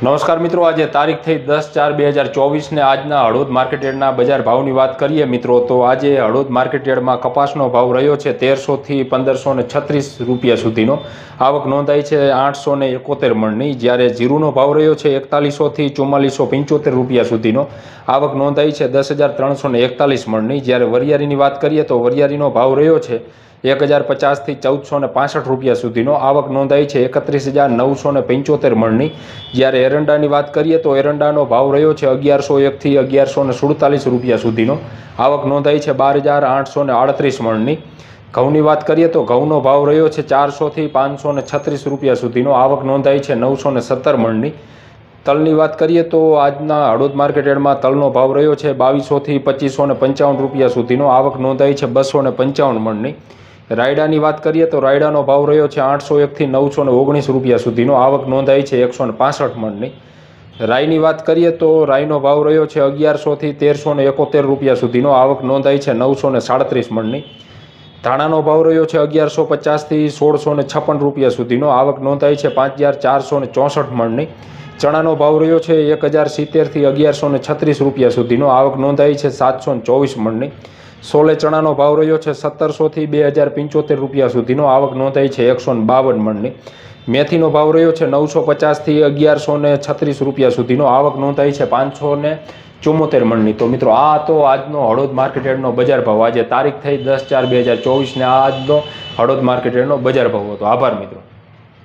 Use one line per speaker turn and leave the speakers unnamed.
નમસ્કાર મિત્રો, આજે તારીખ થઈ 10/4/2024 ને આજના હળવદ માર્કેટયાર્ડના બજાર ભાવની વાત કરીએ મિત્રો તો આજે હળવદ માર્કેટયાર્ડમાં કપાસનો ભાવ રહ્યો છે 1300 થી 1536 રૂપિયા સુધીનો। આવક નોંધાઈ છે 871 મણની, જ્યારે જીરુનો ભાવ રહ્યો છે 4100 થી 4475 રૂપિયા સુધીનો। આવક નોંધાઈ છે 10,341 મણની, જ્યારે વરિયાળીની વાત કરીએ તો વરિયાળીનો ભાવ રહ્યો છે 1050 થી 1465 રૂપિયા સુધીનો। આવક નોંધાઈ છે 31,975 મણની, જ્યારે એરંડાની વાત કરીએ તો એરંડાનો ભાવ રહ્યો છે 1101 થી 1147 રૂપિયા સુધીનો। આવક નોંધાઈ છે 12,838 મણની। ઘઉંની વાત કરીએ તો ઘઉંનો ભાવ રહ્યો છે 400 થી 536 રૂપિયા સુધીનો। આવક નોંધાઈ છે 917 મણની। તલની વાત કરીએ તો આજના હળવદ માર્કેટયાર્ડમાં તલનો ભાવ રહ્યો છે 2200 થી 2555 રૂપિયા સુધીનો। આવક નોંધાઈ છે 255 મણની। રાયડાની વાત કરીએ તો રાયડાનો ભાવ રહ્યો છે 801 થી 919 રૂપિયા સુધીનો। આવક નોંધાઈ છે 165 મણની। રાઈની વાત કરીએ તો રાઈનો ભાવ રહ્યો છે 1100 થી 1371 રૂપિયા સુધીનો। આવક નોંધાઈ છે 937 મણની। ધાણાનો ભાવ રહ્યો છે 1150 થી 1656 રૂપિયા સુધીનો। આવક નોંધાઈ છે 5464 મણની। ચણાનો ભાવ રહ્યો છે 1070 થી 1136 રૂપિયા સુધીનો। આવક નોંધાઈ છે 724 મણની। સોલે ચણાનો ભાવ રહ્યો છે 1700 થી 2075 રૂપિયા સુધીનો। આવક નોંધાઈ છે 152 મણની। મેથીનો ભાવ રહ્યો છે 950 થી 1136 રૂપિયા સુધીનો। આવક નોંધાઈ છે 574 મણની। તો મિત્રો, આ હતો આજનો હળવદ માર્કેટયાર્ડનો બજાર ભાવ। આજે તારીખ થઈ 10/4/2024 ને આજનો હળવદ માર્કેટયાર્ડનો બજાર ભાવ હતો। આભાર મિત્રો।